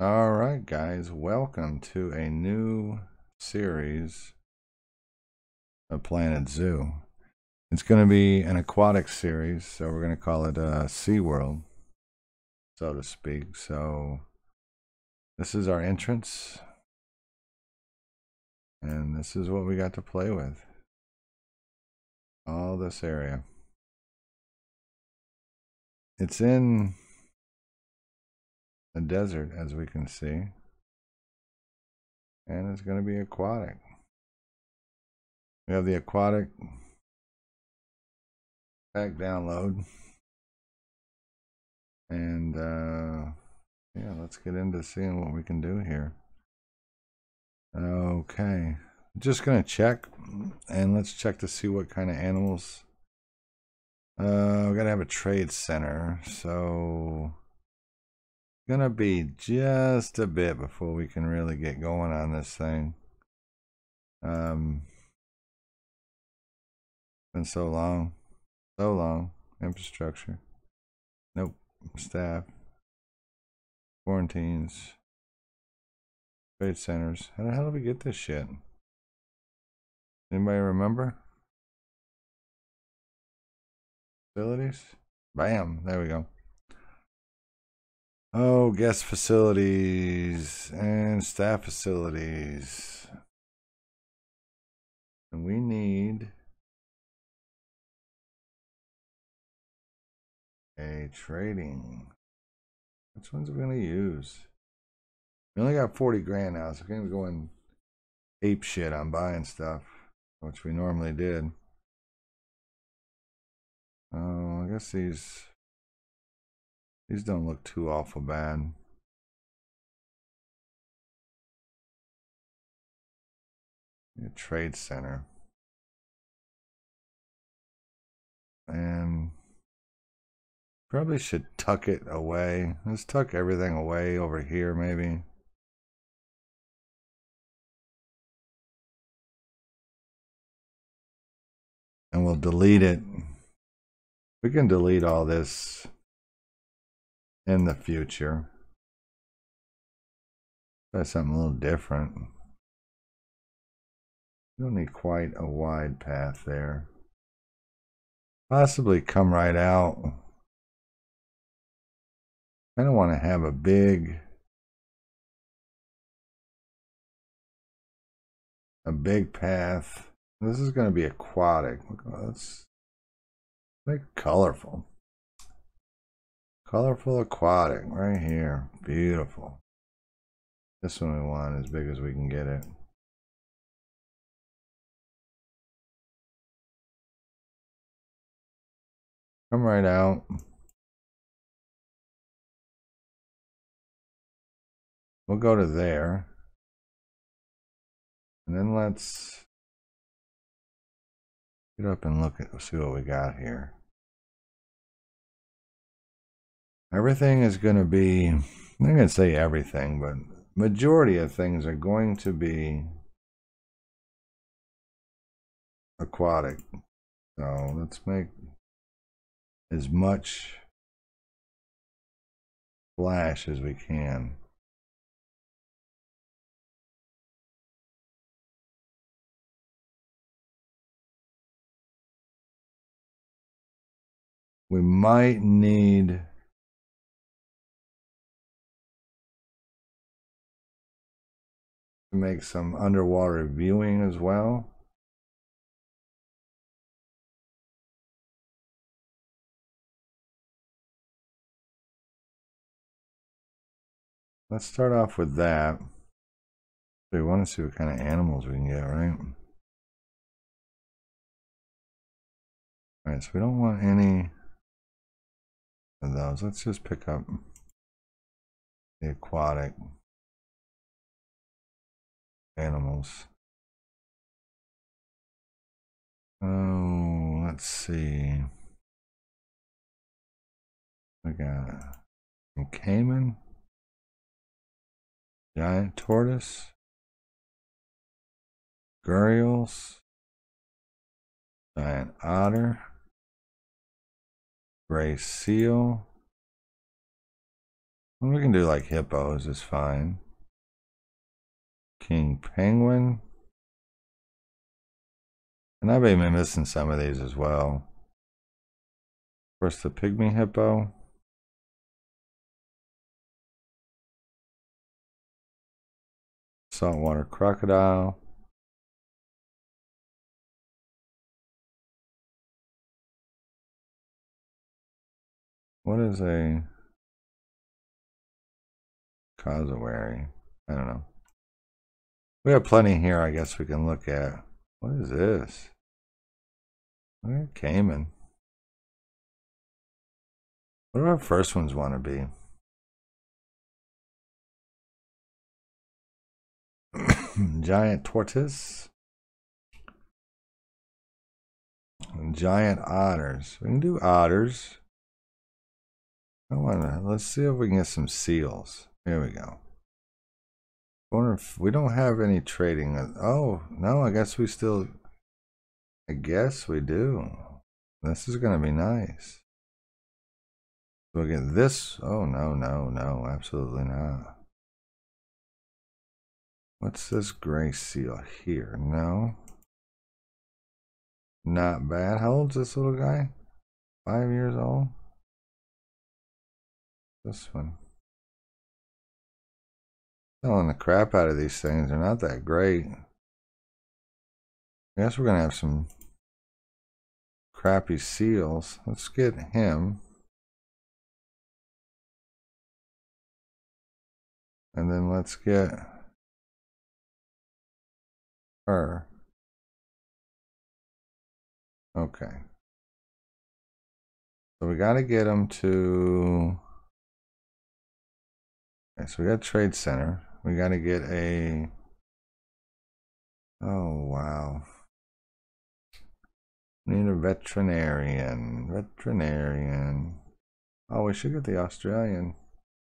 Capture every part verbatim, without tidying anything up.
All right, guys, welcome to a new series of Planet Zoo. It's going to be an aquatic series, so we're going to call it uh, SeaWorld, so to speak. So this is our entrance, and this is what we got to play with. All this area. It's in a desert, as we can see, and it's going to be aquatic. We have the aquatic pack download, and uh, yeah, let's get into seeing what we can do here. Okay, just gonna check, and let's check to see what kind of animals. Uh, we gotta have a trade center, so gonna be just a bit before we can really get going on this thing. Um, been so long, so long. Infrastructure, nope. Staff, quarantines, trade centers. How the hell did we get this shit? Anybody remember? Facilities? Bam, there we go. Oh, guest facilities and staff facilities. And we need a trading. Which ones are we going to use? We only got forty grand now, so we're going to go in ape shit on buying stuff, which we normally did. Oh, I guess these these don't look too awful bad. A trade center. And probably should tuck it away. Let's tuck everything away over here, maybe. And we'll delete it. We can delete all this in the future. Try something a little different. We don't need quite a wide path there. Possibly come right out. I don't want to have a big a big path. This is going to be aquatic. Let's make it colorful. Colorful aquatic right here. Beautiful. This one we want as big as we can get it. Come right out. We'll go to there. And then let's get up and look at, see what we got here. Everything is going to be, I'm not going to say everything, but majority of things are going to be aquatic. So let's make as much splash as we can. We might need to make some underwater viewing as well. Let's start off with that. We want to see what kind of animals we can get, right? Alright, so we don't want any of those. Let's just pick up the aquatic animals. Oh, let's see. We got some caiman, giant tortoise, gharials, giant otter, gray seal, We can do like hippos is fine. King penguin. And I've been missing some of these as well. Of course, the pygmy hippo. Saltwater crocodile. What is a cassowary? I don't know. We have plenty here, I guess we can look at. What is this? Look at caiman. What do our first ones want to be? Giant tortoise. Giant otters. We can do otters. I wanna, let's see if we can get some seals. Here we go. I wonder if we don't have any trading. Oh, no, I guess we still, I guess we do. This is going to be nice. We'll get this. Oh, no, no, no, absolutely not. What's this gray seal here? No. Not bad. How old's this little guy? Five years old? This one. Selling the crap out of these things. They're not that great. I guess we're going to have some crappy seals. Let's get him. And then let's get her. Okay. So we got to get them to... Okay, so we got Trade Center. We got to get a... Oh, wow. Need a veterinarian. Veterinarian. Oh, we should get the Australian.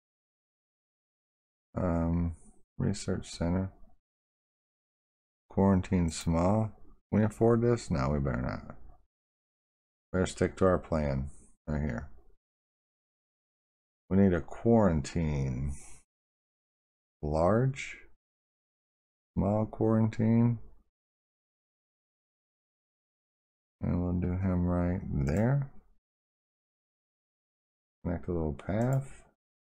Um, Research Center. Quarantine small. Can we afford this? No, we better not. Better stick to our plan right here. We need a quarantine. Large. Small quarantine. And we'll do him right there. Connect a little path.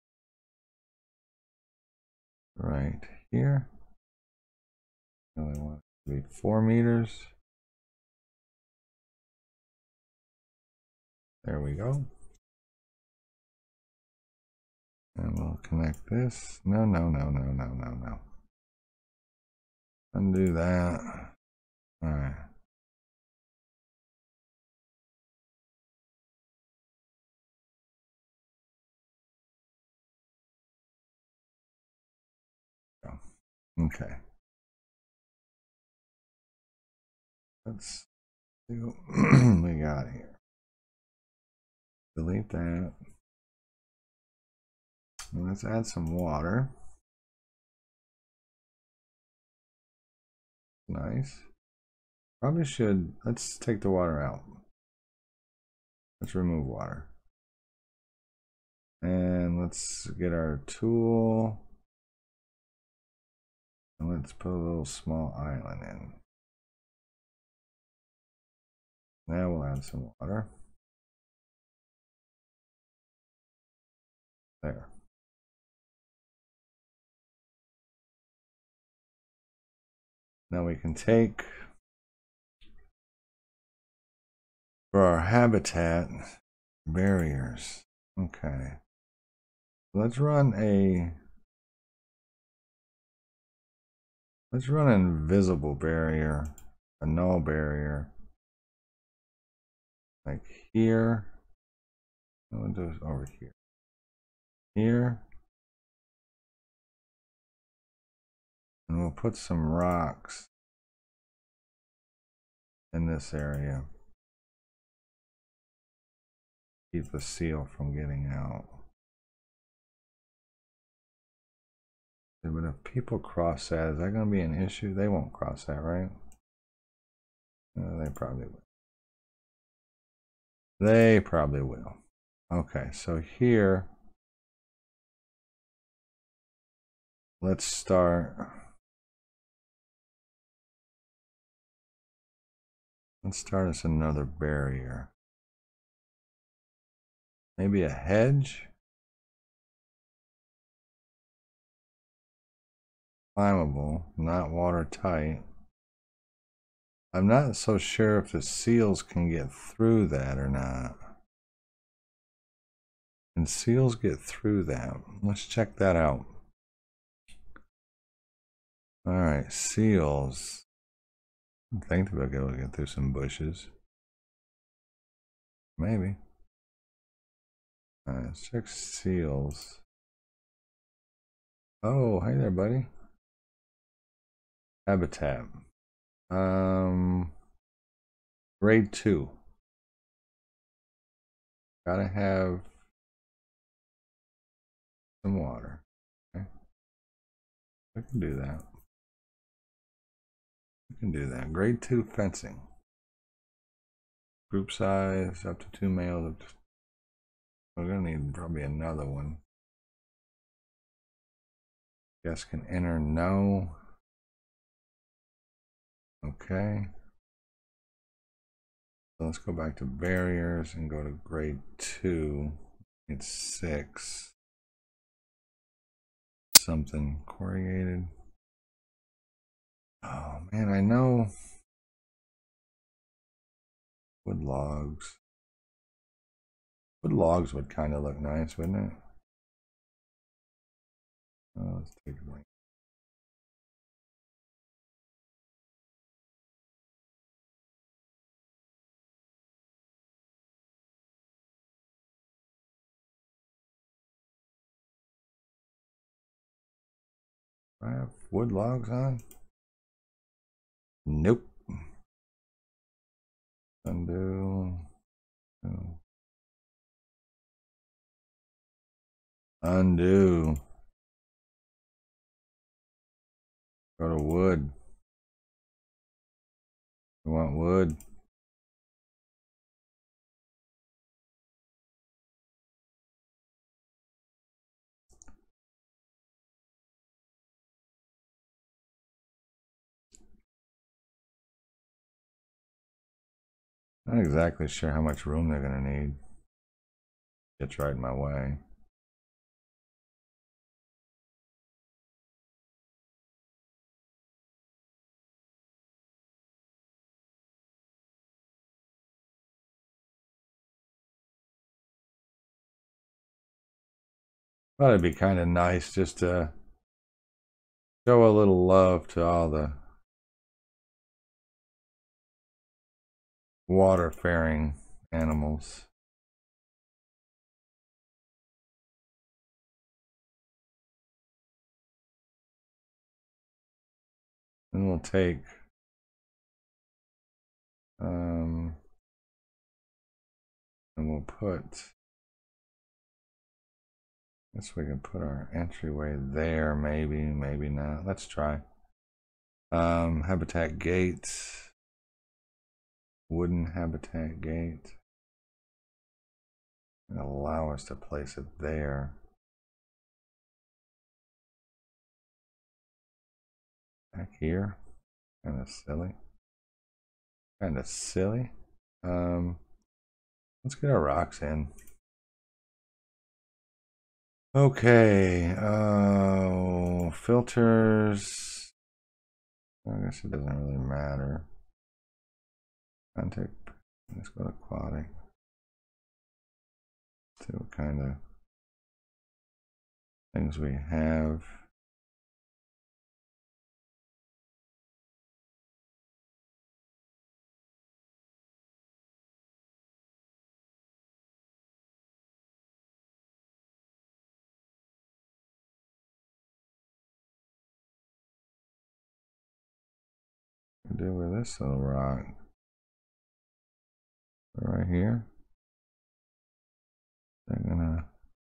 Right here. Only want to be four meters. There we go. And we'll connect this. No, no, no, no, no, no, no. Undo that. All right. Okay. Let's see what we got here. Delete that. And let's add some water. Nice. Probably should, let's take the water out. Let's remove water. And let's get our tool. And let's put a little small island in. Now we'll add some water. There. Now we can take, for our habitat, barriers. Okay. Let's run a, let's run an invisible barrier, a null barrier. Like here. We'll do it over here. Here. And we'll put some rocks in this area. Keep the seal from getting out. But if people cross that, is that going to be an issue? They won't cross that, right? Uh, they probably will. They probably will. Okay, so here let's start. Let's start us another barrier. Maybe a hedge? Climbable, not watertight. I'm not so sure if the seals can get through that or not. Can seals get through that? Let's check that out. Alright, seals. I think they'll be able to get through some bushes. Maybe. Alright, let's check seals. Oh, hey there, buddy. Habitat. Um, grade two. Gotta have some water. Okay. We can do that. We can do that. Grade two fencing. Group size up to two males. We're gonna need probably another one. Guests can enter. No. Okay. So let's go back to barriers and go to grade two. It's six. Something corrugated. Oh man, I know. Wood logs. Wood logs would kind of look nice, wouldn't it? Oh, let's take a look. I have wood logs on? Nope. Undo. Oh. Undo. Go to wood. You want wood? Not exactly sure how much room they're gonna need. It's right in my way. Thought it'd be kind of nice just to show a little love to all the water-faring animals. And we'll take um and we'll put, I guess we can put our entryway there, maybe, maybe not. Let's try. Um, habitat gates, wooden habitat gate. And allow us to place it there. Back here, kind of silly. Kind of silly. Um, let's get our rocks in. Okay, uh, filters. I guess it doesn't really matter. Contact. Let's go to aquatic. See what kind of things we have. Do with this little rock right here. They're gonna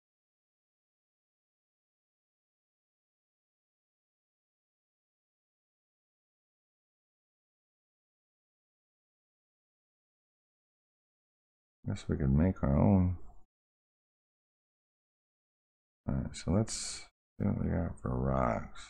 guess we could make our own. All right, so let's See what we got for rocks.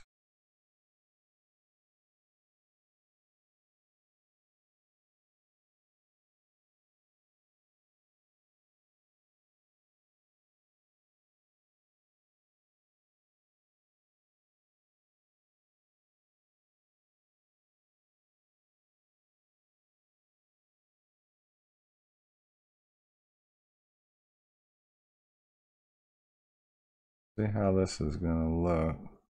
See how this is gonna look.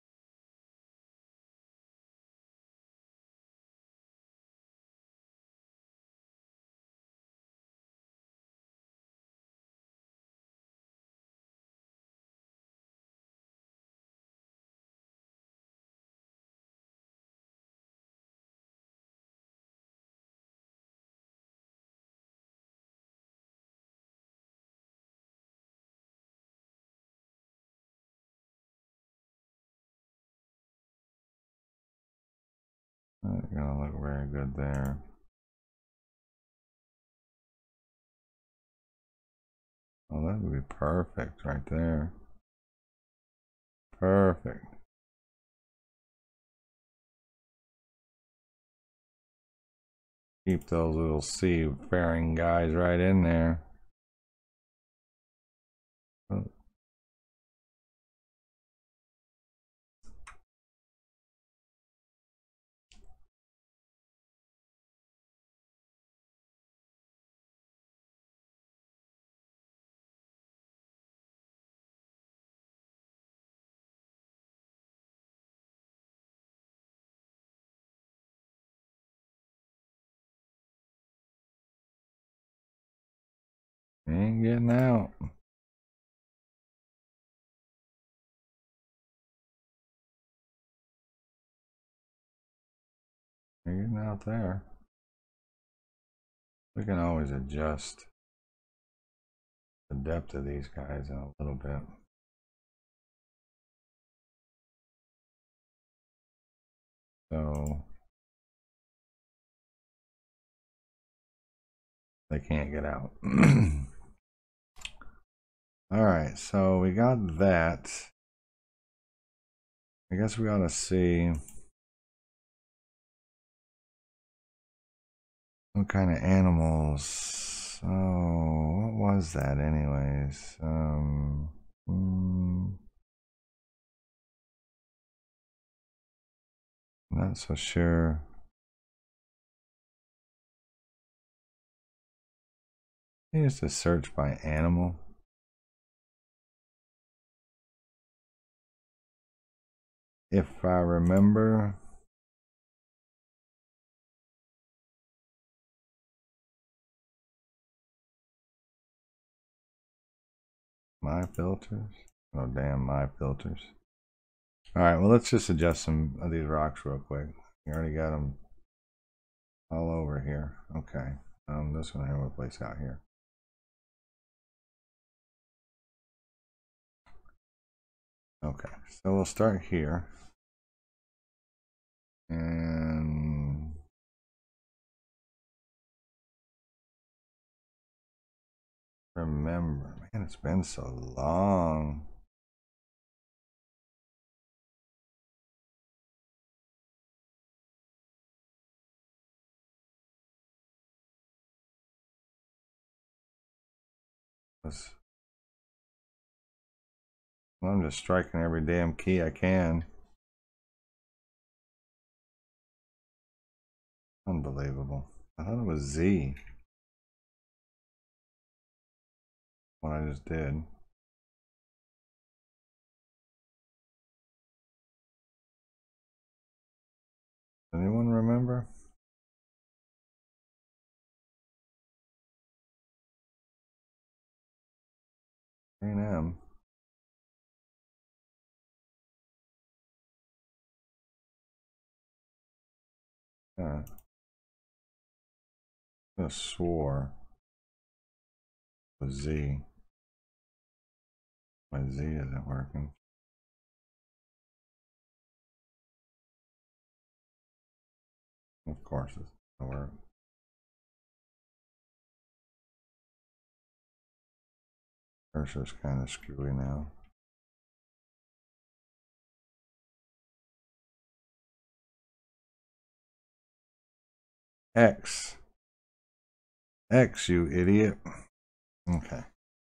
Not gonna look very good there. Oh, that would be perfect right there. Perfect. Keep those little seafaring guys right in there. Oh. Ain't getting out. Ain't getting out there. We can always adjust the depth of these guys in a little bit. So they can't get out. All right, so we got that. I guess we ought to see what kind of animals. Oh, what was that anyways? Um, hmm, not so sure. I used to search by animal. If I remember. My filters? Oh, damn, my filters. All right, well, let's just adjust some of these rocks real quick. You already got them all over here. Okay. Um, this one here we'll place out here. Okay, so we'll start here. And remember, man, it's been so long. Let's, well, I'm just striking every damn key I can. Unbelievable. I thought it was Z. What I just did. Anyone remember? A and M. Yeah. I swore it was Z. My Z isn't working. Of course it's not work. Cursor's kind of screwy now. X. X, you idiot. Okay.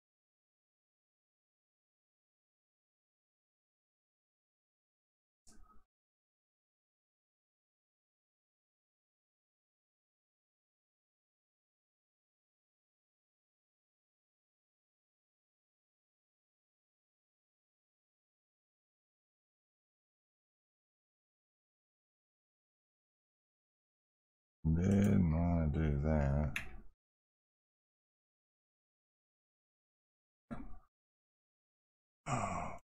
Didn't want to do that. Oh.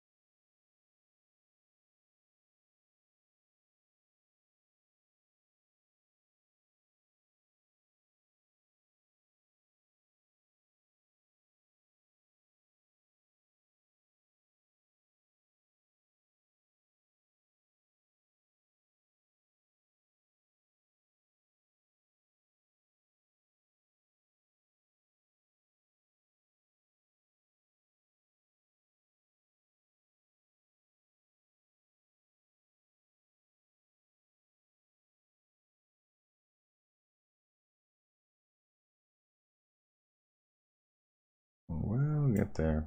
We'll get there.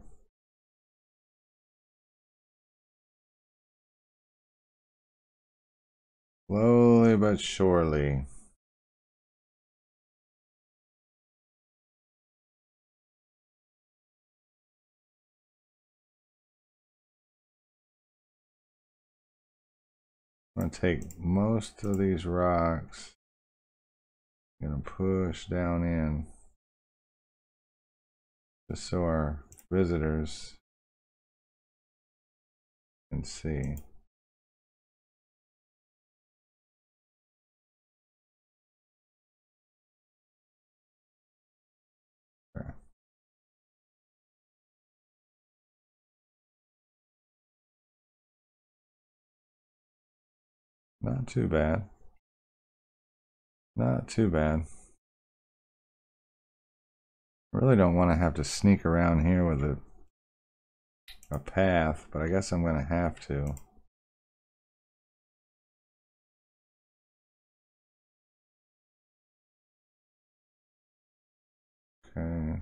Slowly but surely. I'm going to take most of these rocks. I'm going to push down in. Just so our visitors can see. Okay. Not too bad. Not too bad. I really don't want to have to sneak around here with a, a path, but I guess I'm going to have to. Okay.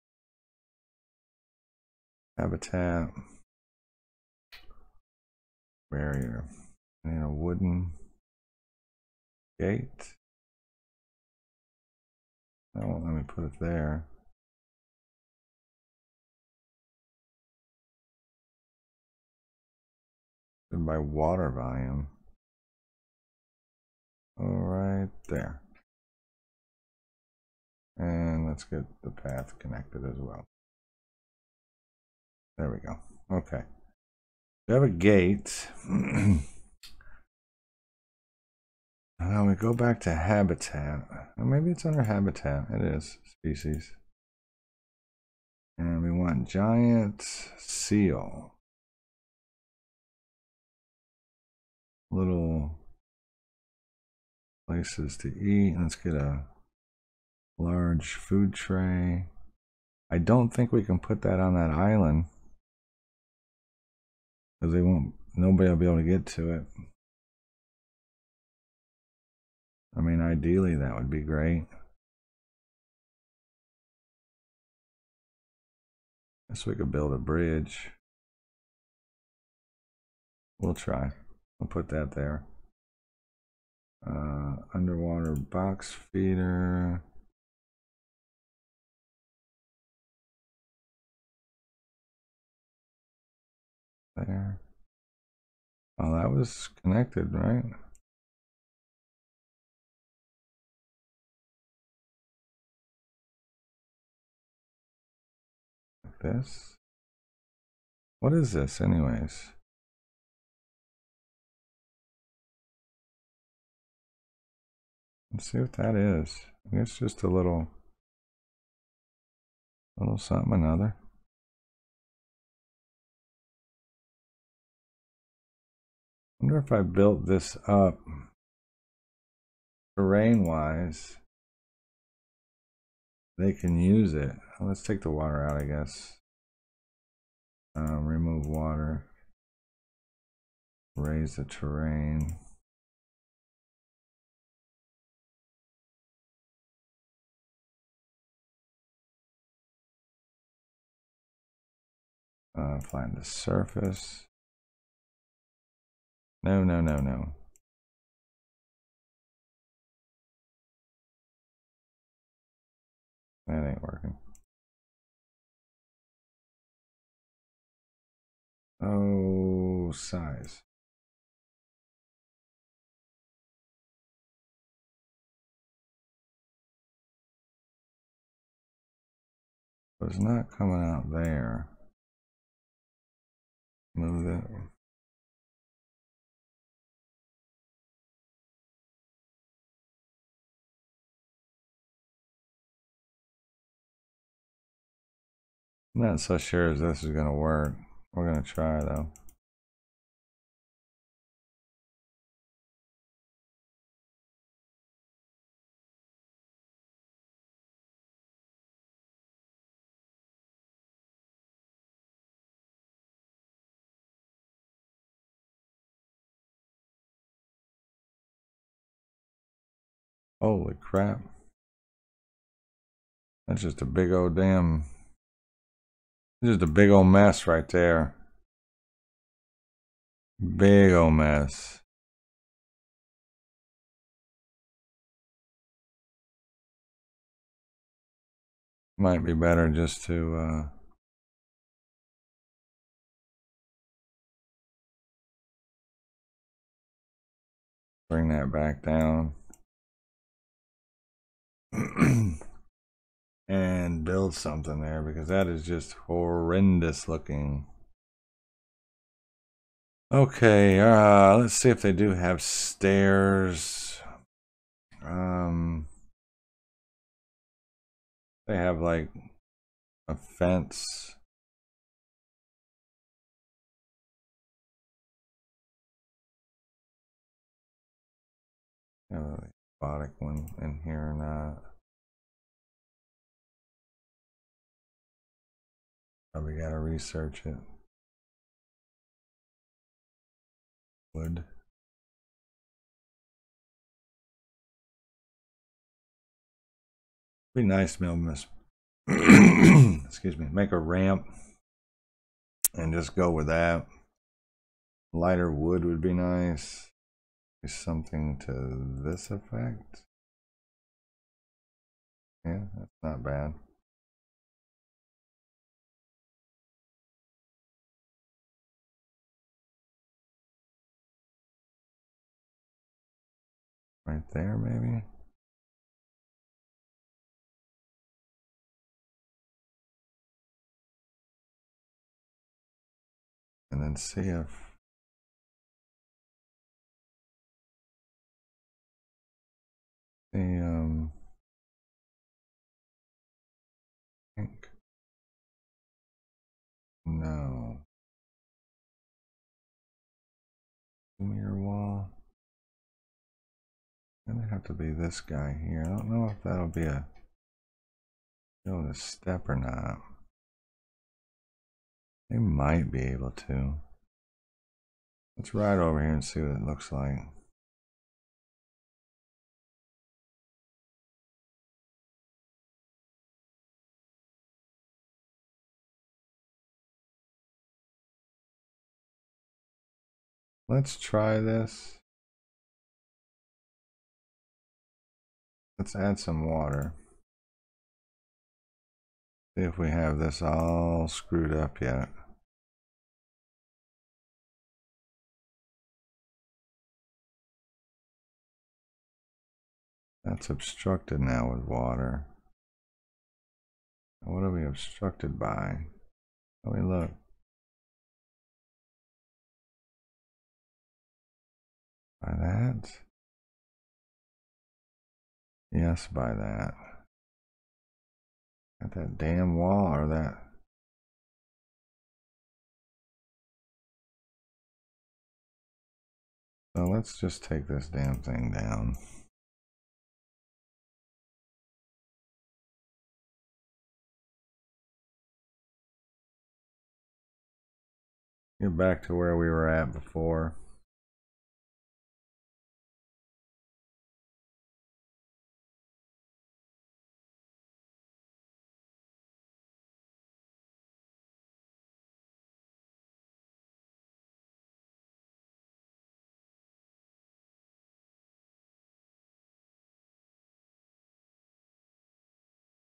Habitat. Barrier. I need a wooden gate. That won't let me put it there. By water volume. All right there. And let's get the path connected as well. There we go. Okay. We have a gate. Now we go back to habitat. Or maybe it's under habitat. It is. Species. And we want giant seal. Little places to eat. Let's get a large food tray. I don't think we can put that on that island. Because they won't, nobody will be able to get to it. I mean, ideally that would be great. Guess we could build a bridge. We'll try. I'll put that there. Uh, underwater box feeder. There. Oh, that was connected, right? Like this. What is this, anyways? Let's see what that is. I guess just a little, little something another. I wonder if I built this up terrain-wise, they can use it. Let's take the water out, I guess. Um, remove water. Raise the terrain. Uh, find the surface. No, no, no, no. That ain't working. Oh, size. So it's not coming out there. Move it. Not so sure as this is going to work. We're going to try though. Holy crap. That's just a big old damn, just a big old mess right there. Big old mess. Might be better just to uh bring that back down. And build something there, because that is just horrendous looking. Okay, uh, let's see if they do have stairs. Um, they have like a fence. Have a robotic one in here or not? Probably gotta research it. Wood. Be nice, Milmus. Excuse me. Make a ramp and just go with that. Lighter wood would be nice. Something to this effect. Yeah, that's not bad. Right there, maybe. And then see if the um think no mirror wall. Gonna have to be this guy here. I don't know if that'll be a able to step or not. They might be able to. Let's ride over here and see what it looks like. Let's try this. Let's add some water. See if we have this all screwed up yet. That's obstructed now with water. What are we obstructed by? Let me look. By that? Yes, by that. At that damn wall or that? So let's just take this damn thing down. Get back to where we were at before.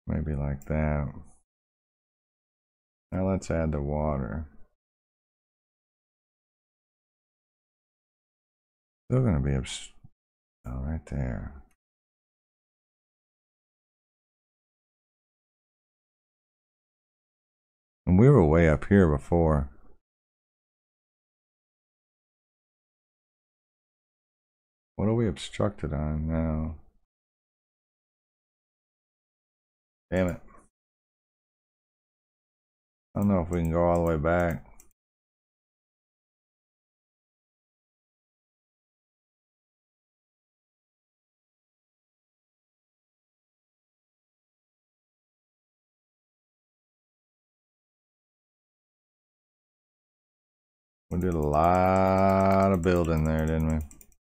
Maybe like that. Now let's add the water. Still gonna be obs- oh, right there. And we were way up here before. What are we obstructed on now? Damn it. I don't know if we can go all the way back. We did a lot of building there, didn't we?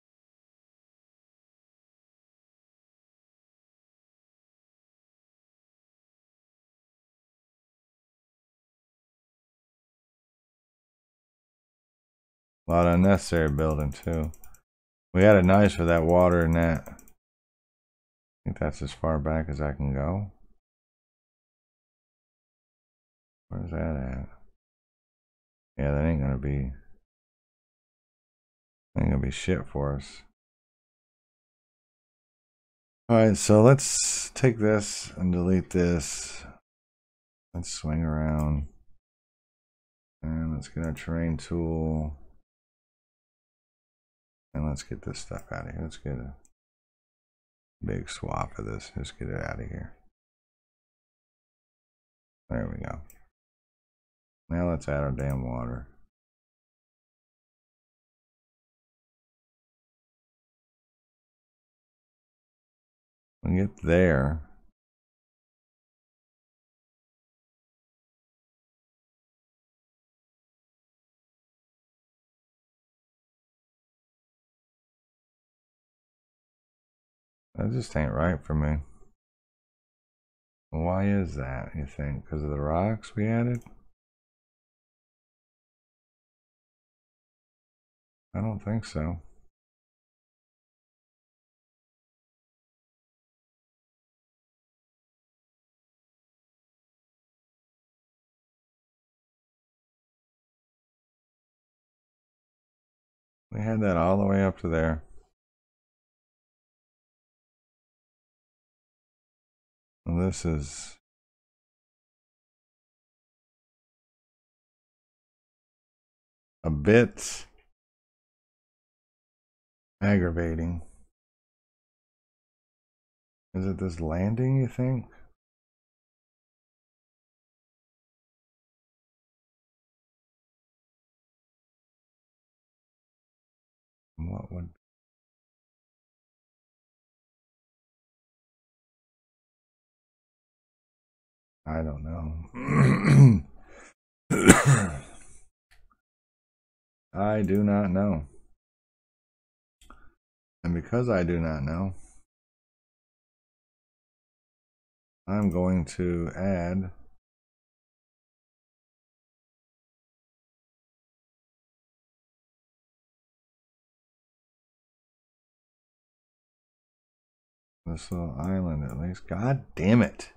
A lot of unnecessary building too. We had it nice for that water and that. I think that's as far back as I can go. Where's that at? Yeah, that ain't gonna be ain't gonna be shit for us. Alright, so let's take this and delete this. Let's swing around. And let's get our terrain tool. And let's get this stuff out of here. Let's get a big swap of this. Just get it out of here. There we go. Now let's add our damn water. When we get there, that just ain't right for me. Why is that, you think? Because of the rocks we added? I don't think so. We had that all the way up to there. And this is a bit aggravating. Is it this landing, you think? What would... I don't know. I do not know. And because I do not know, I'm going to add this little island at least. God damn it.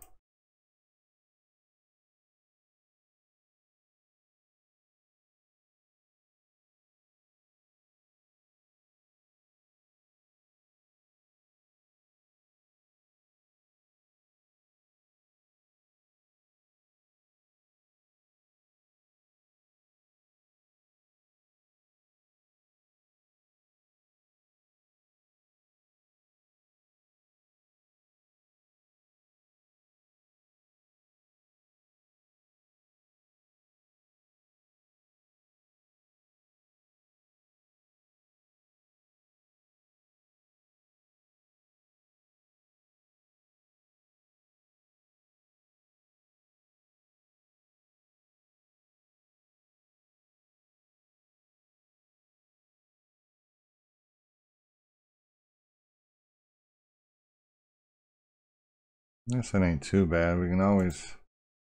This it ain't too bad. We can always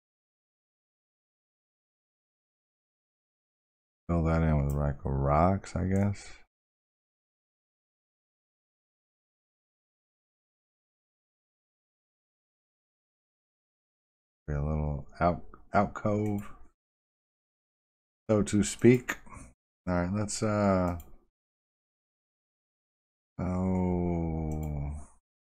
fill that in with like rocks, I guess. Be a little out alcove, so to speak. All right, let's uh oh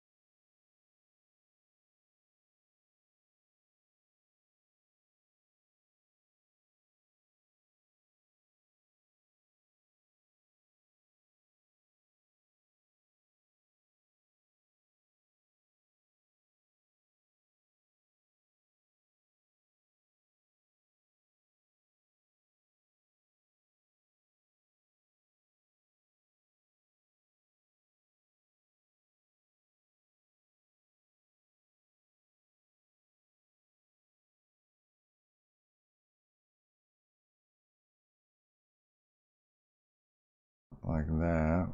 like that.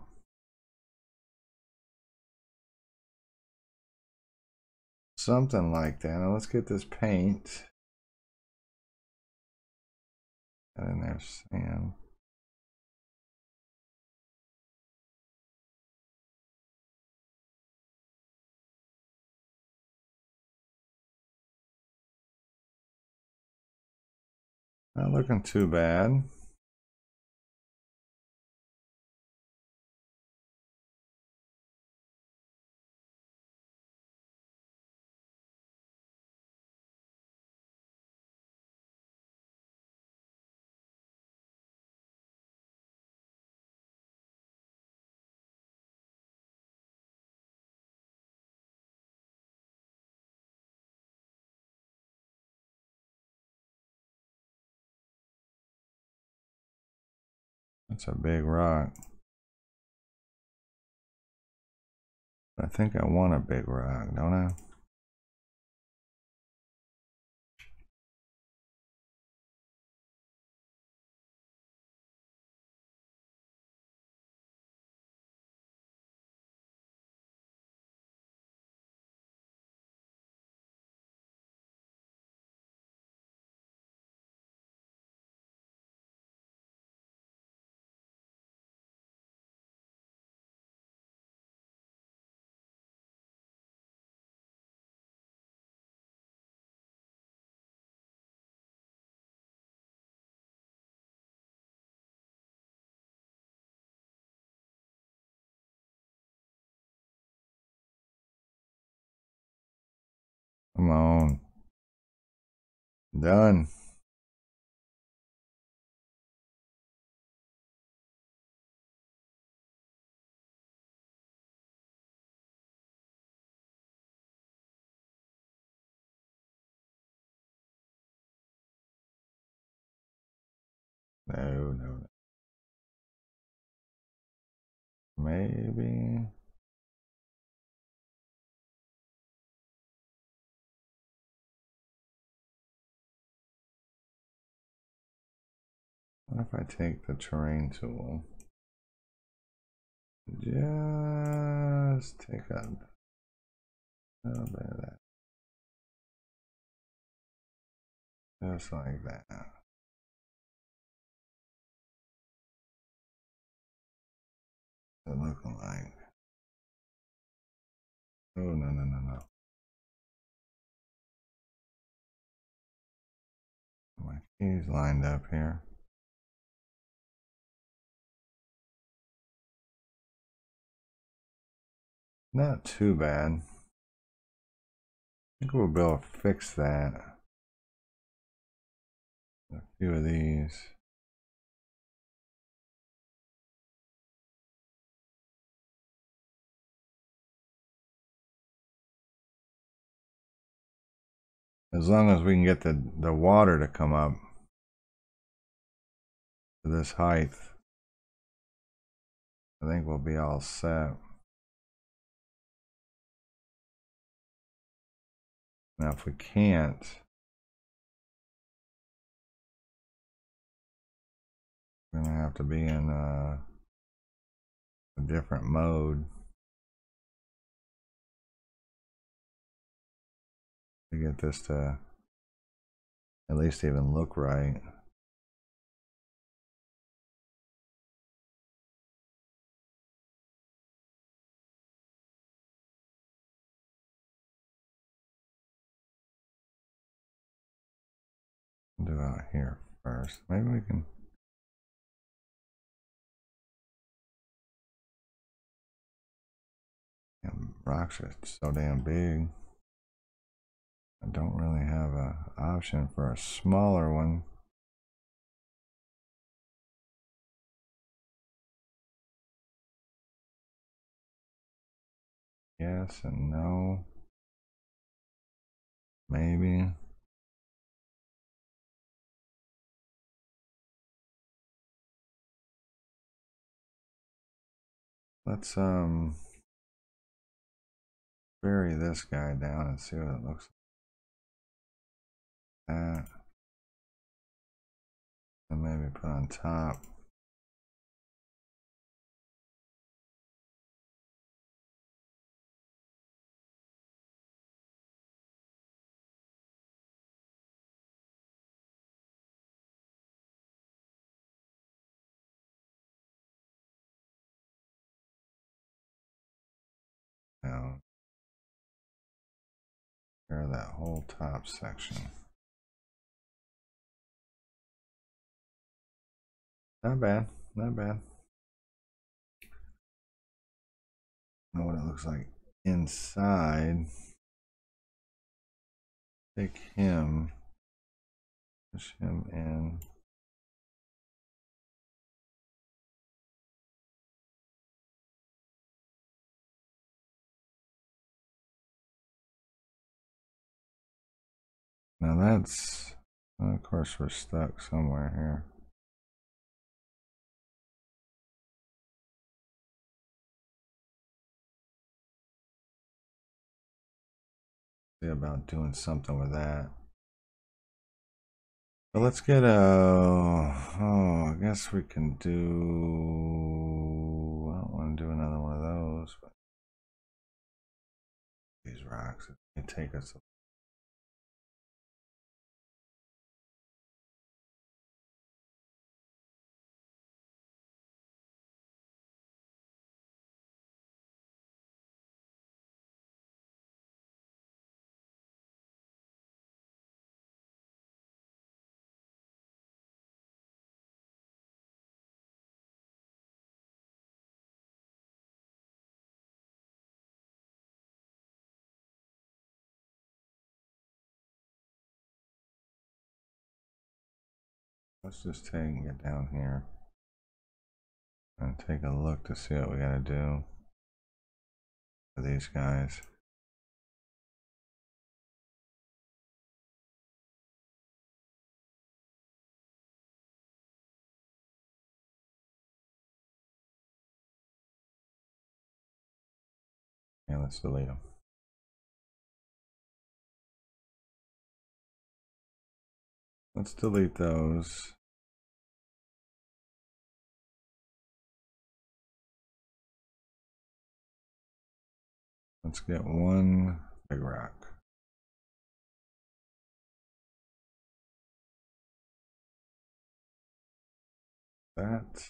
Something like that. Now let's get this paint. And then there's sand. Not looking too bad. That's a big rock. I think I want a big rock, don't I? Come on. Done. No, no, no. Maybe. What if I take the terrain tool? Just take a little bit of that. Just like that. It looking like. Oh, no, no, no, no. My keys lined up here. Not too bad. I think we'll be able to fix that. A few of these. As long as we can get the, the water to come up to this height, I think we'll be all set. Now, if we can't, we're gonna have to be in uh, a different mode to get this to at least even look right. do out here first. Maybe we can. Damn, rocks are so damn big. I don't really have an option for a smaller one. Yes and no. Maybe. Let's um bury this guy down and see what it looks like. That. And maybe put on top. Now, clear that whole top section. Not bad, not bad. Know what it looks like inside. Take him, push him in. Now that's, well, of course we're stuck somewhere here. See about doing something with that. But let's get a, oh, I guess we can do, I don't want to do another one of those, but these rocks, they take us. Let's just take and get down here and take a look to see what we gotta do for these guys. Yeah, let's delete them. Let's delete those. Let's get one big rock. That.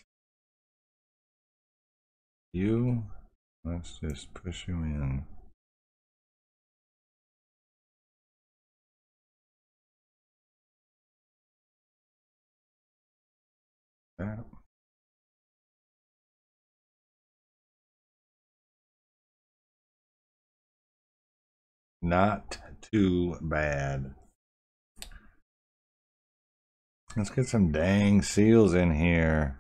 You. Let's just push you in. That. Not too bad. Let's get some dang seals in here.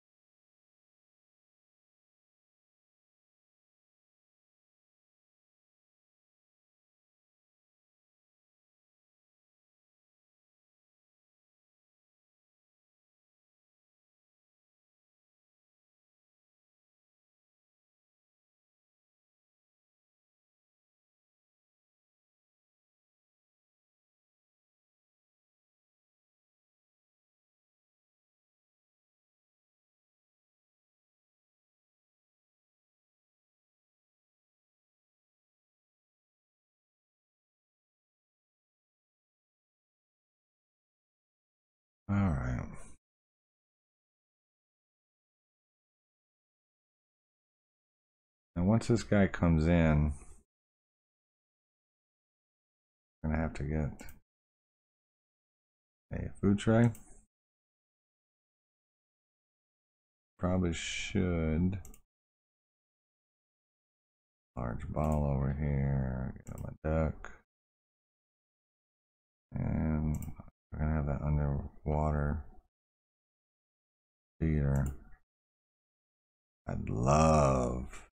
All right. Now, once this guy comes in, I'm gonna have to get A food tray. Probably should. Large ball over here. Get my duck. And we're gonna have that underwater feeder. I'd love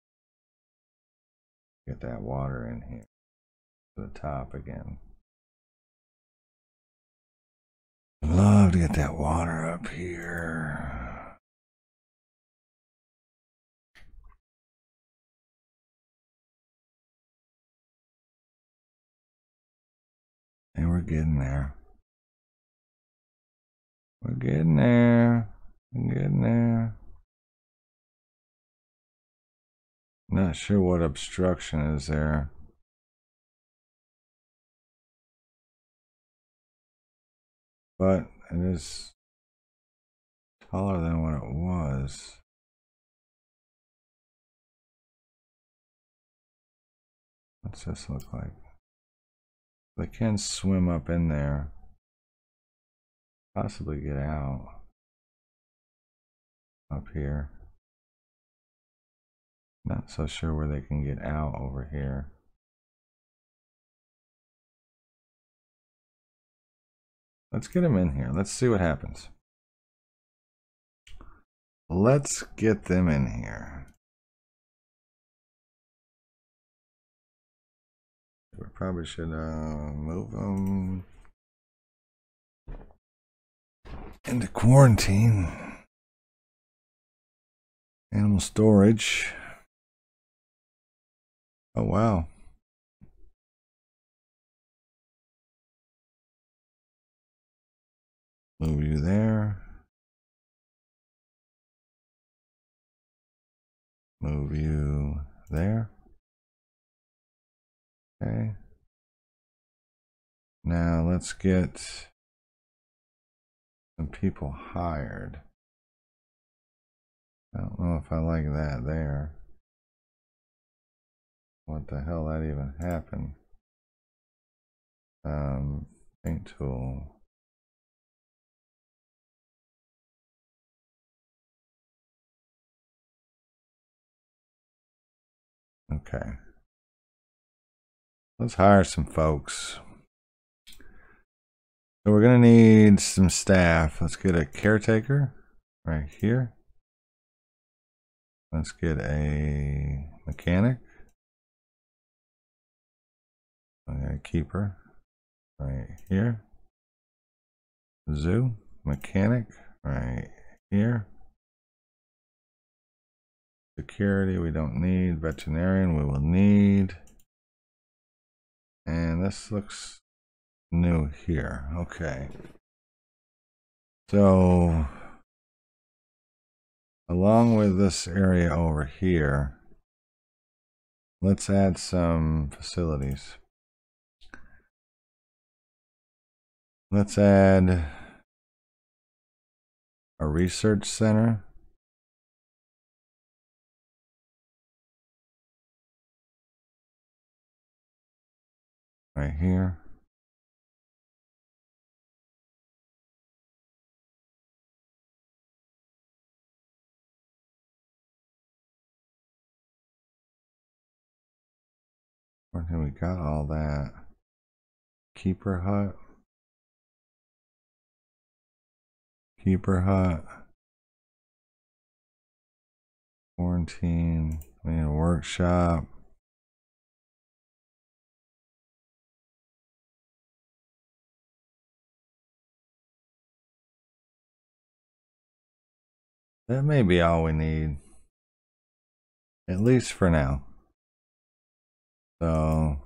to get that water in here to the top again. I'd love to get that water up here. And we're getting there. We're getting there. We're getting there. Not sure what obstruction is there. But it is taller than what it was. What's this look like? They can swim up in there. Possibly get out. Up here. Not so sure where they can get out over here. Let's get them in here. Let's see what happens. Let's get them in here. We probably should uh, move them into quarantine. Animal storage. Oh, wow. Move you there. Move you there. Okay. Now let's get some people hired. I don't know if I like that there. What the hell that even happened? Um, paint tool. Okay. Let's hire some folks. So we're gonna need some staff. Let's get a caretaker right here. Let's get a mechanic. Okay, a keeper right here. Zoo mechanic right here. Security we don't need. Veterinarian we will need. And this looks new here. Okay. So along with this area over here, let's add some facilities. Let's add a research center. Right here. Okay, we got all that. Keeper hut. Keeper hut. Quarantine. We need a workshop. That may be all we need. At least for now. So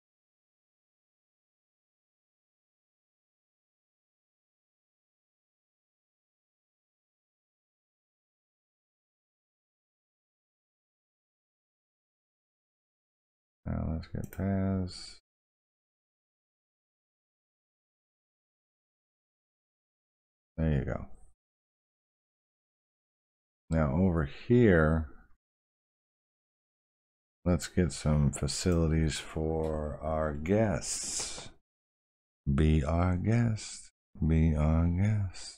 now let's get Taz. There you go. Now over here, let's get some facilities for our guests. Be our guest. be our guest.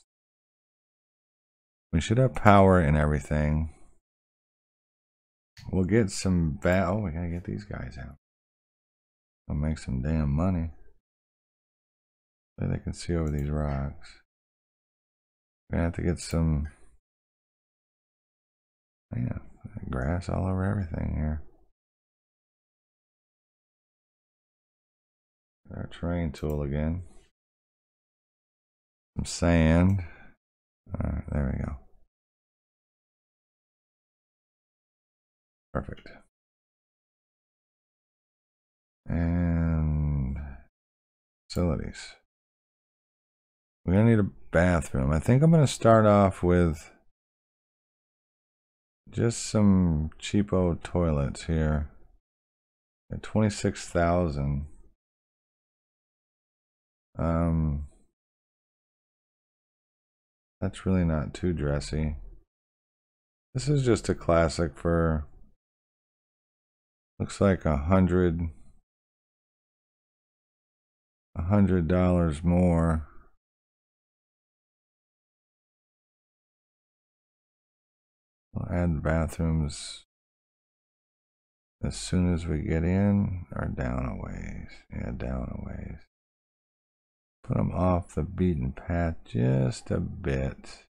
We should have power and everything. We'll get some va- oh, we gotta get these guys out. We'll make some damn money. So they can see over these rocks. We're gonna have to get some, yeah, grass all over everything here. Our terrain tool again. Some sand. Alright, there we go. Perfect. And facilities. We're gonna need a bathroom. I think I'm gonna start off with just some cheapo toilets here. At twenty-six thousand. Um, that's really not too dressy. This is just a classic for, looks like a hundred, a hundred dollars more. We'll add the bathrooms as soon as we get in, or down a ways. Yeah, down a ways. Put them off the beaten path just a bit.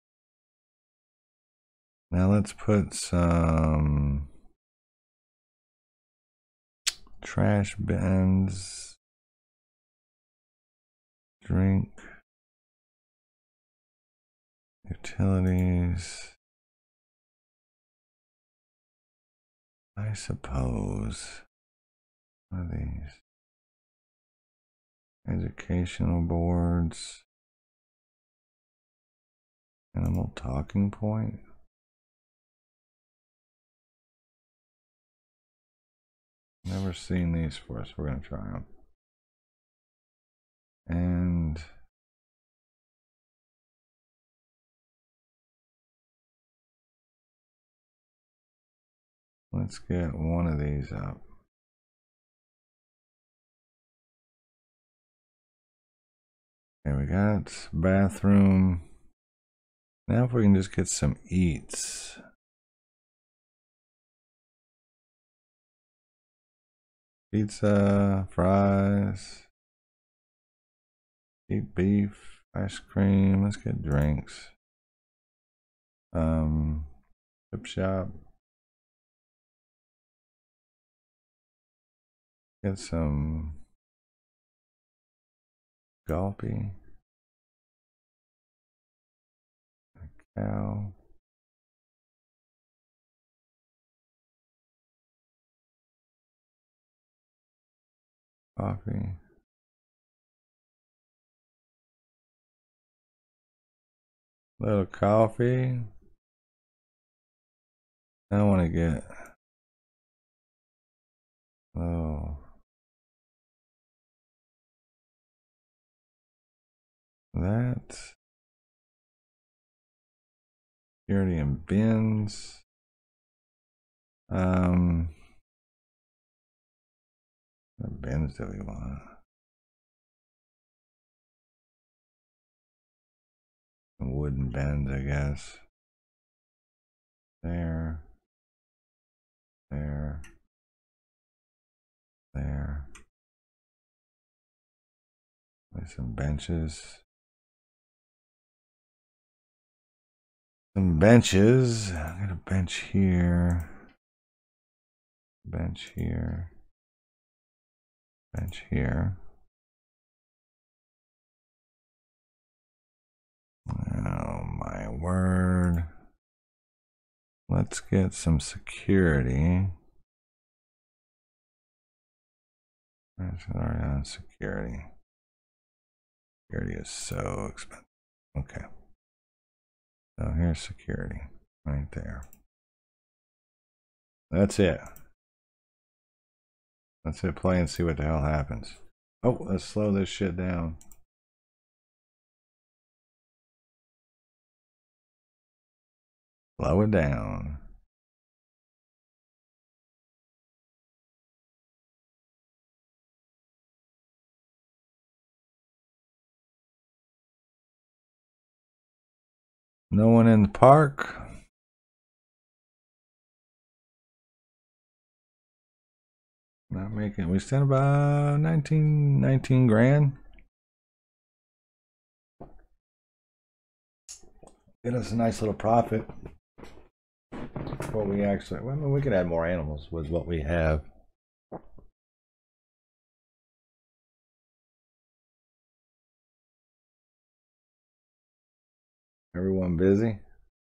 Now let's put some trash bins, drink, utilities. I suppose. What are these? Educational boards. Animal talking point. Never seen these before, so we're going to try them. And let's get one of these up. Okay, we got bathroom. Now if we can just get some eats. Pizza, fries, eat beef, ice cream. Let's get drinks. Um, chip shop. Get some Gulpy. A cow. Coffee. Little coffee. I want to get. Oh. That. Security and bins. Um. What bins do we want? Wooden bins, I guess. There. There. There. There's some benches. Some benches. I got a bench here. Bench here. Bench here. Oh my word. Let's get some security. That's already on security. Security is so expensive. Okay. So here's security right there. That's it. Let's hit play and see what the hell happens. Oh, let's slow this shit down. Slow it down. No one in the park. Not making. We stand about nineteen, nineteen grand. Get us a nice little profit. What we actually, well, I mean, we could add more animals with what we have. Everyone busy?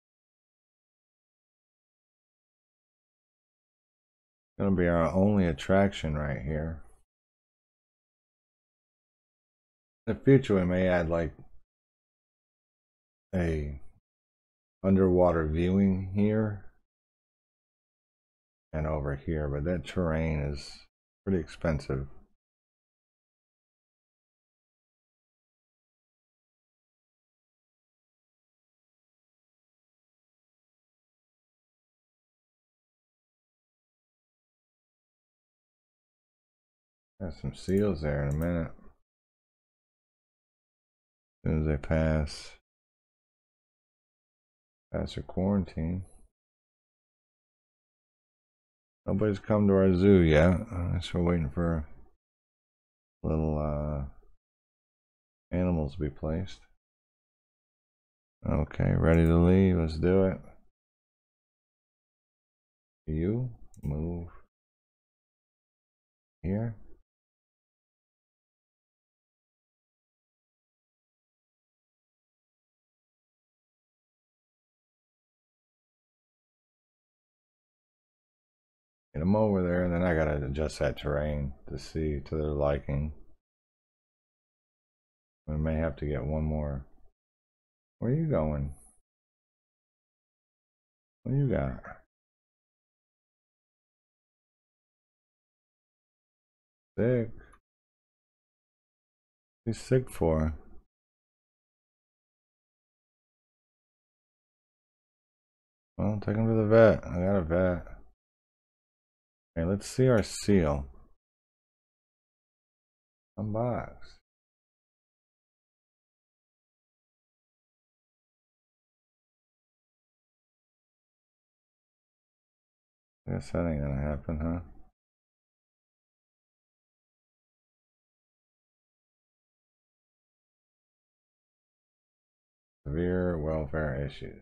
Gonna be our only attraction right here. In the future, we may add like a underwater viewing here and over here, but that terrain is pretty expensive. Got some seals there in a minute. As soon as they pass, pass their quarantine. Nobody's come to our zoo yet. I guess we're waiting for little uh, animals to be placed. Okay, ready to leave. Let's do it. You move here. Get them over there, and then I gotta adjust that terrain to see to their liking. We may have to get one more. Where are you going? What you got? Sick. He's sick for. Well, take him to the vet. I got a vet. Okay, let's see our seal. Unbox. I guess that ain't gonna happen, huh? Severe welfare issues.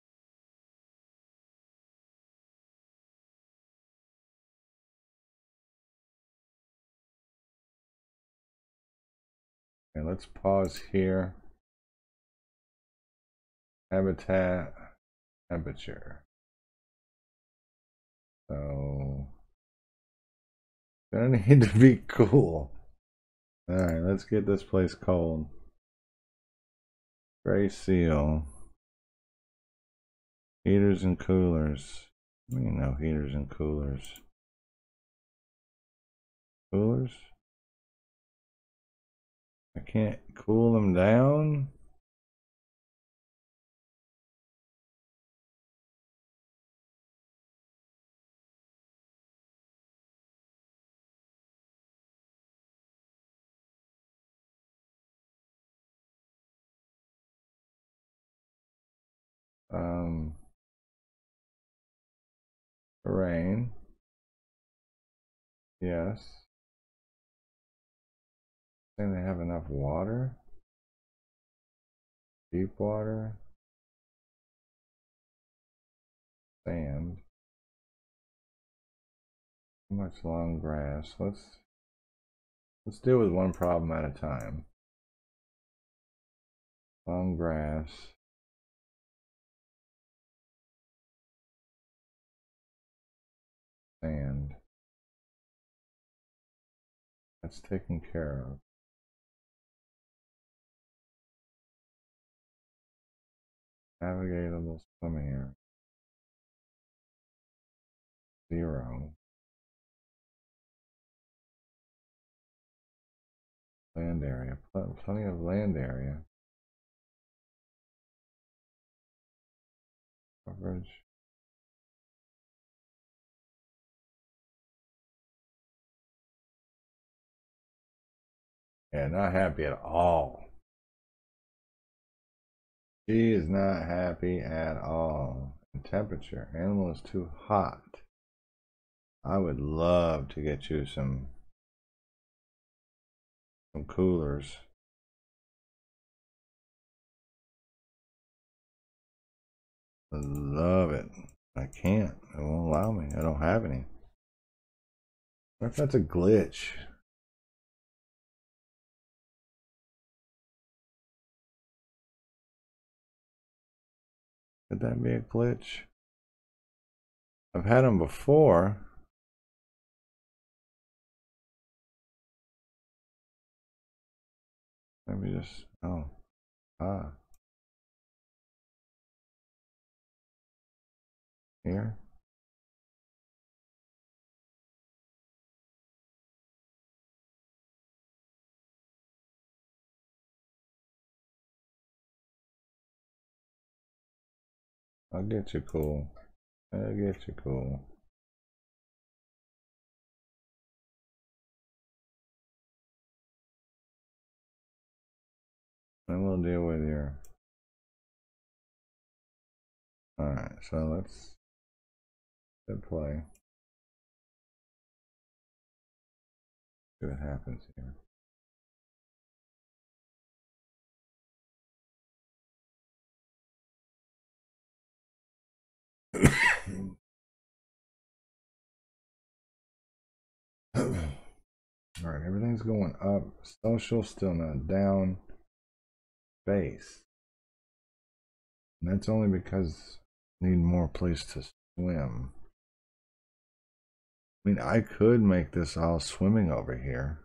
Okay, let's pause here. Habitat, temperature. So, gonna need to be cool. Alright, let's get this place cold. Gray seal. Heaters and coolers. We know heaters and coolers. Coolers? I can't cool them down? Um, terrain. Yes. Think they have enough water? Deep water. Sand. Too much long grass. Let's let's deal with one problem at a time. Long grass. Sand. That's taken care of. Navigatable swimming area. Zero. Land area. Pl plenty of land area. Coverage. Yeah, not happy at all. She is not happy at all. And temperature. Animal is too hot. I would love to get you some some coolers. I love it. I can't. It won't allow me. I don't have any. What if that's a glitch? Could that be a glitch? I've had them before. Maybe just, oh, ah. Here. I'll get you cool. I'll get you cool. And we'll deal with your. Alright, so let's hit play. See what happens here. Alright, everything's going up. Social still not down. Base. And that's only because I need more place to swim. I mean, I could make this all swimming over here.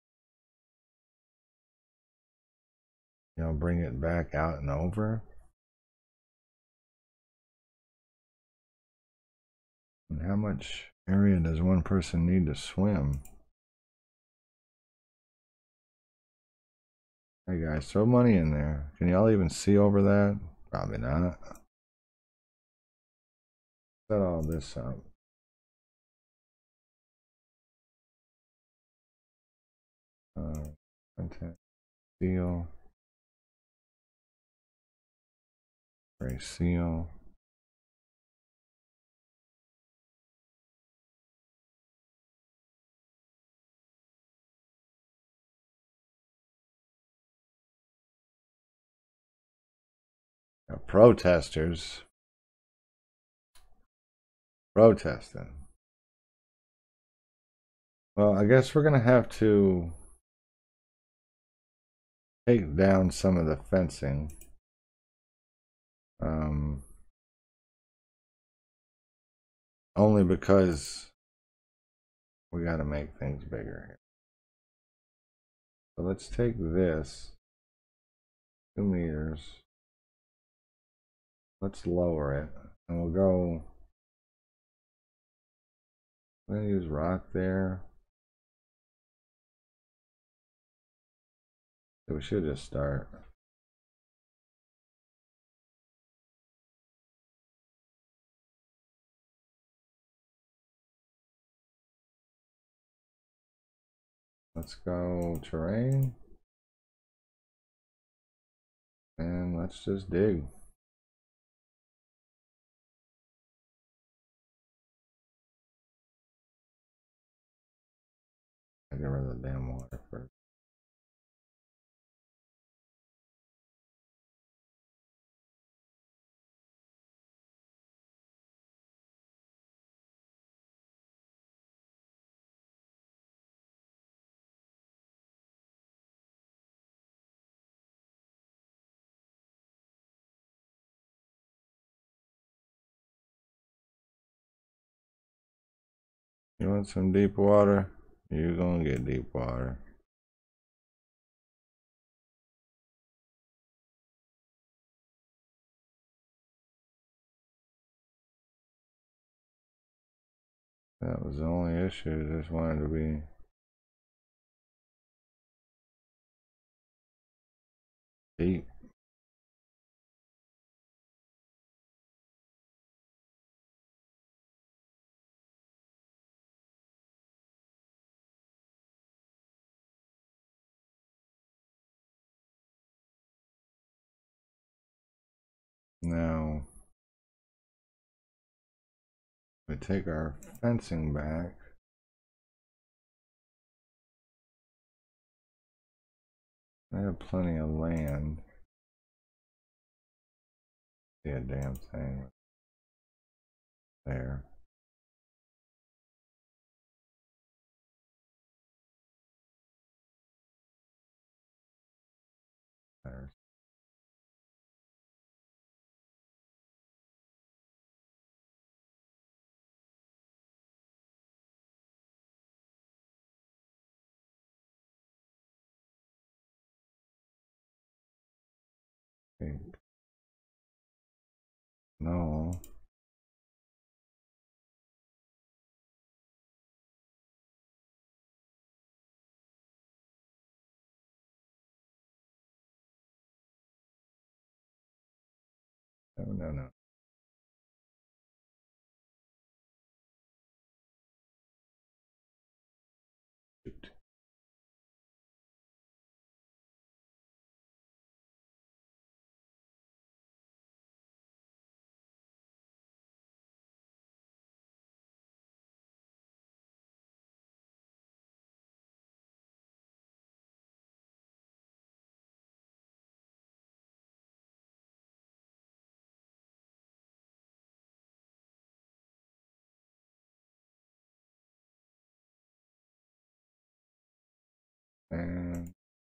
You know, bring it back out and over. And how much area does one person need to swim? Hey guys, throw money in there. Can y'all even see over that? Probably not. Set all this up. Uh, content, seal, gray seal. Got protesters. Protesting. Well, I guess we're gonna have to take down some of the fencing. Um, only because we got to make things bigger here. So let's take this two meters. Let's lower it, and we'll go. I'm gonna use rock there. So we should just start. Let's go terrain. And let's just dig. I get rid of the damn water first. You want some deep water? You're gonna get deep water. That was the only issue. Just wanted to be deep. Now, we take our fencing back. I have plenty of land. See a damn thing there. There's no. No, no, no. Shoot. And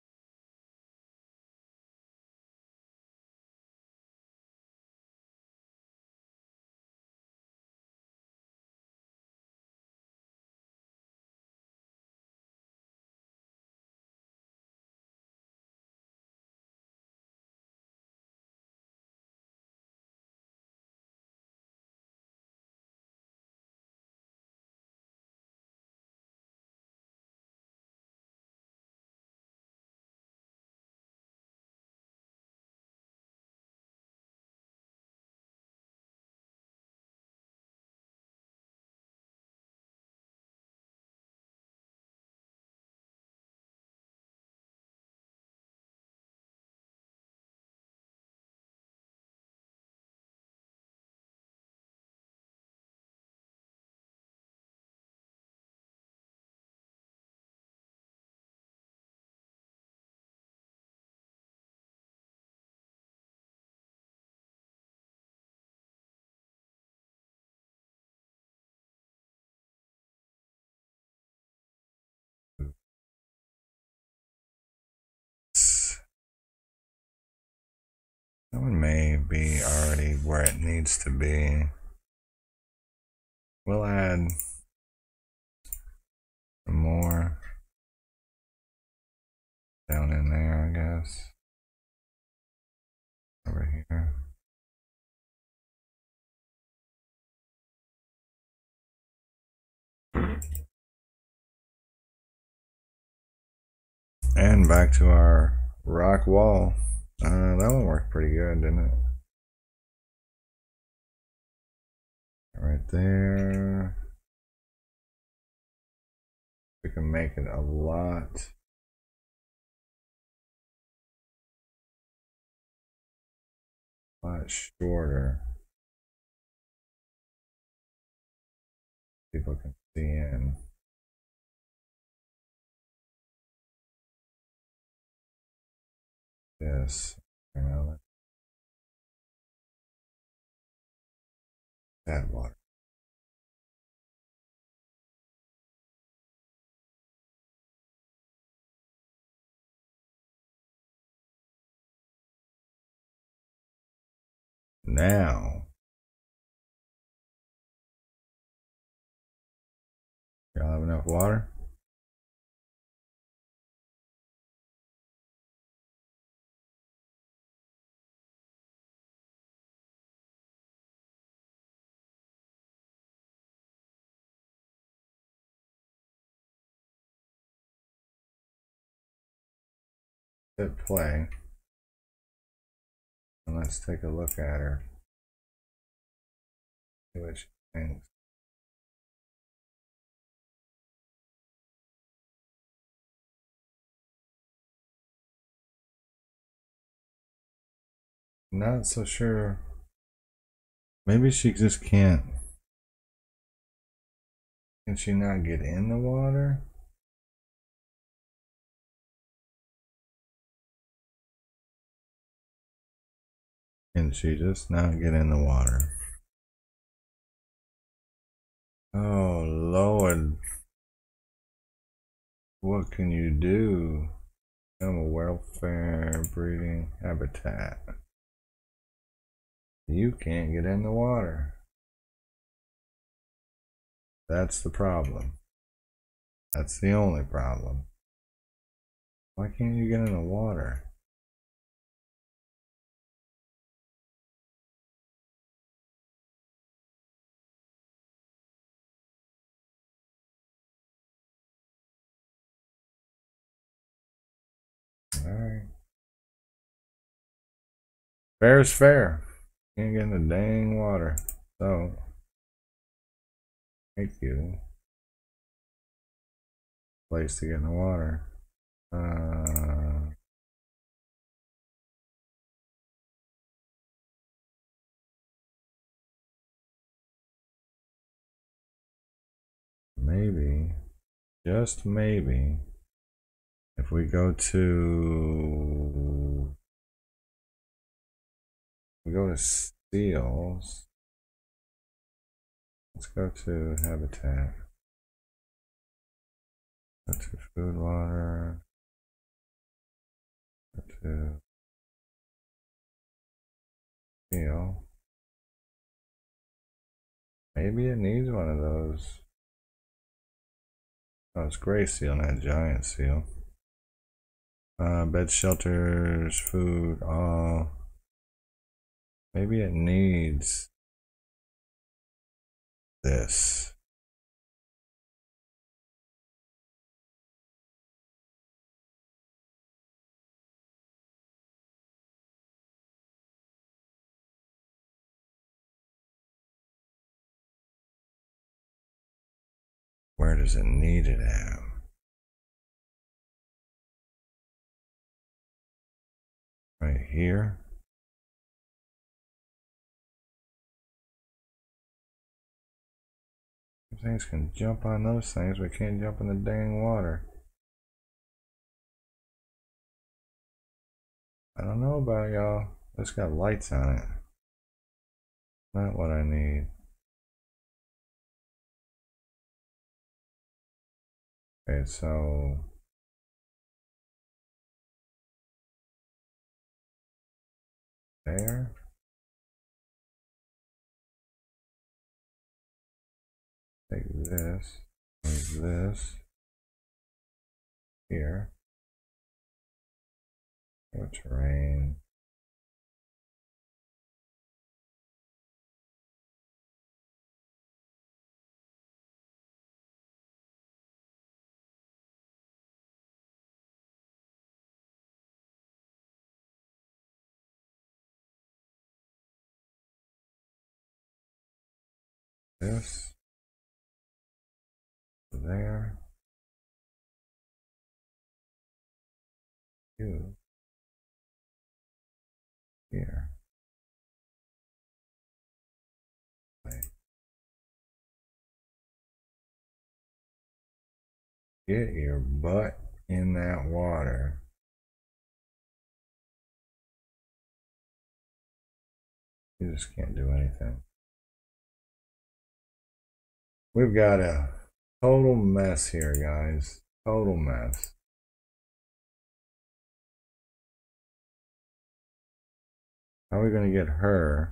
that one may be already where it needs to be. We'll add some more down in there, I guess. Over here. And back to our rock wall. Uh, that one worked pretty good, didn't it? Right there. We can make it a lot. lot shorter. People can see in. This, you know, add water. Now, y'all have enough water? Hit play. And let's take a look at her. See what she thinks. Not so sure Maybe she just can't. Can she not get in the water? Can she just not get in the water? Oh, Lord. What can you do? Animal welfare, breeding, habitat. You can't get in the water. That's the problem. That's the only problem. Why can't you get in the water? Alright. Fair is fair. Can't get in the dang water. So, thank you. Place to get in the water. Uh, maybe, just maybe, if we go to, we go to seals. Let's go to habitat. Go to food, water. Go to seal. Maybe it needs one of those. Oh, it's gray seal, not giant seal. Uh, bed, shelters, food, all. Maybe it needs this. Where does it need it at? Right here. Things can jump on those things, but can't jump in the dang water. I don't know about y'all. It's got lights on it. Not what I need. Okay, so there. Take this. Move this. Here. Go terrain. This. There. You. Here. Okay. Get your butt in that water. You just can't do anything. We've got a total mess here, guys. Total mess. How are we going to get her?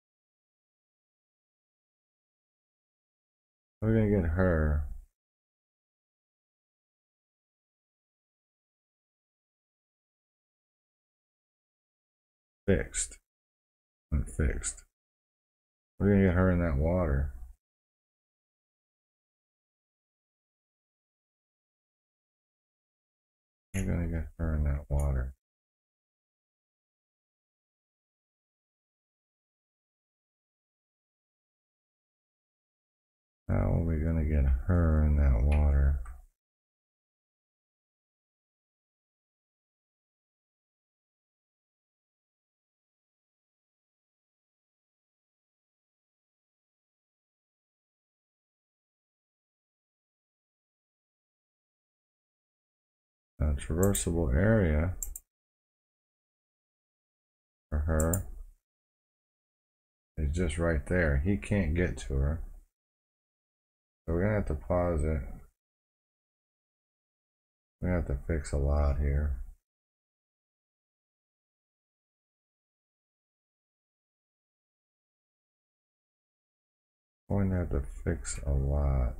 How are we going to get her? Fixed. Unfixed. We're going to get her in that water. We're going to get her in that water. How are we going to get her in that water? a traversable area for her is just right there. He can't get to her. So we're gonna have to pause it. We're gonna have to fix a lot here. We're going to have to fix a lot.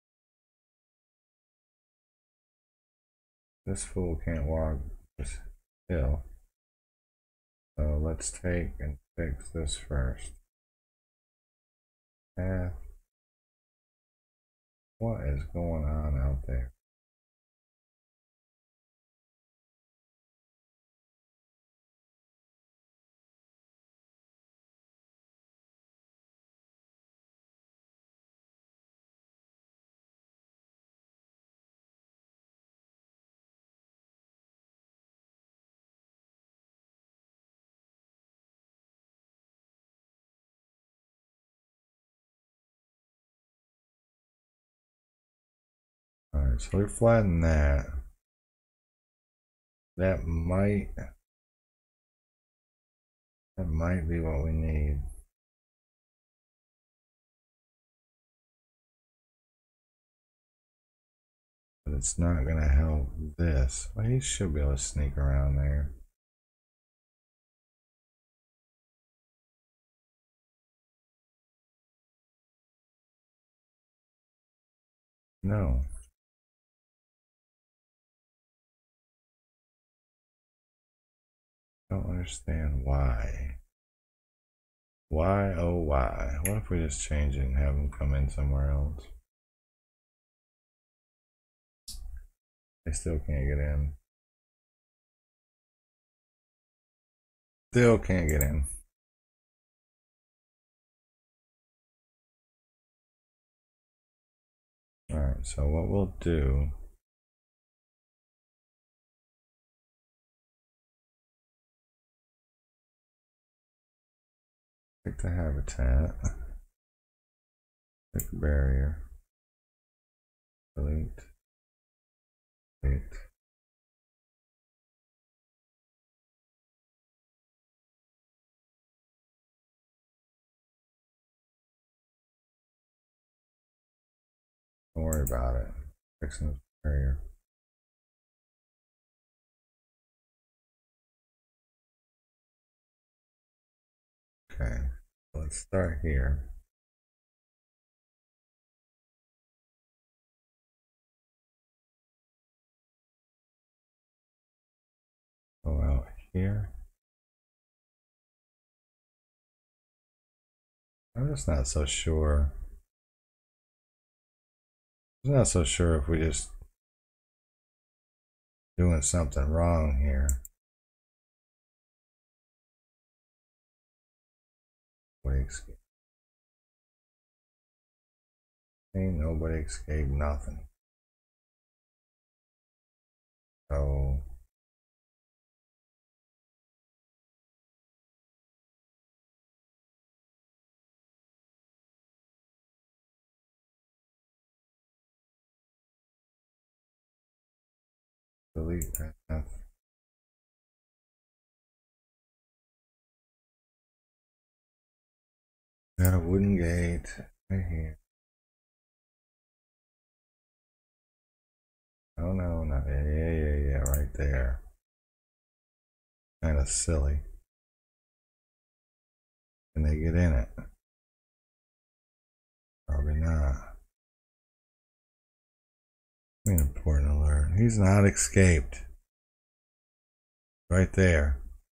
This fool can't walk this hill. So let's take and fix this first. Path. What is going on out there? Alright, so we flatten that. That might that might be what we need. But it's not gonna help this. Well, he should be able to sneak around there. No. I don't understand why. Why, oh why? What if we just change it and have them come in somewhere else? They still can't get in. Still can't get in. Alright, so what we'll do pick the habitat, pick barrier, delete, delete. Don't worry about it. Fixing the barrier. Okay, let's start here. Go out here. I'm just not so sure. I'm not so sure if we just doing something wrong here. Nobody escaped. Ain't nobody escaped nothing. So delete path. Got a wooden gate right here. Oh no, not yeah, yeah, yeah, yeah, right there. Kind of silly. Can they get in it? Probably not. An important alert. He's not escaped. Right there.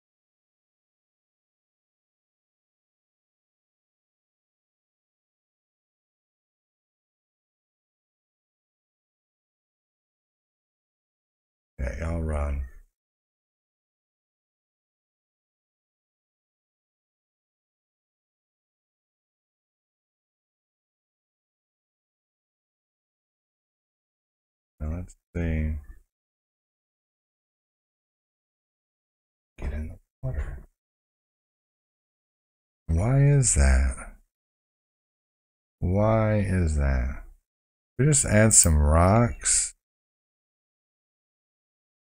Yeah, y'all run. Now let's see. Get in the water. Why is that? Why is that? We just add some rocks.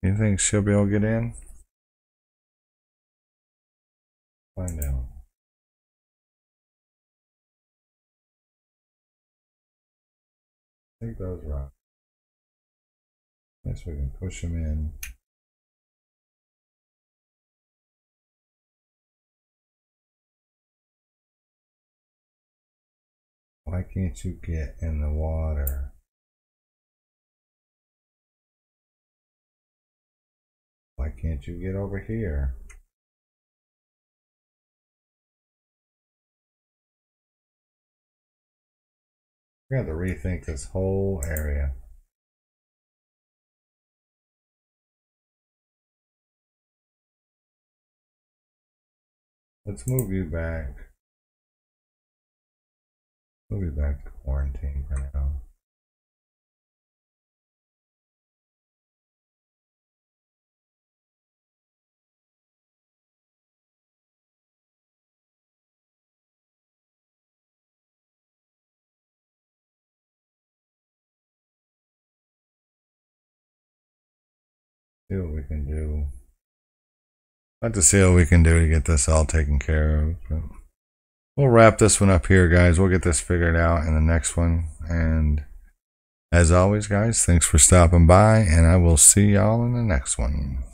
You think she'll be able to get in? Find out. Take those rocks. Guess we can push them in. Why can't you get in the water? Why can't you get over here? We got to rethink this whole area. Let's move you back. Move you back to quarantine for now. See what we can do. Not to see what we can do to get this all taken care of. But we'll wrap this one up here, guys. We'll get this figured out in the next one. And as always, guys, thanks for stopping by, and I will see y'all in the next one.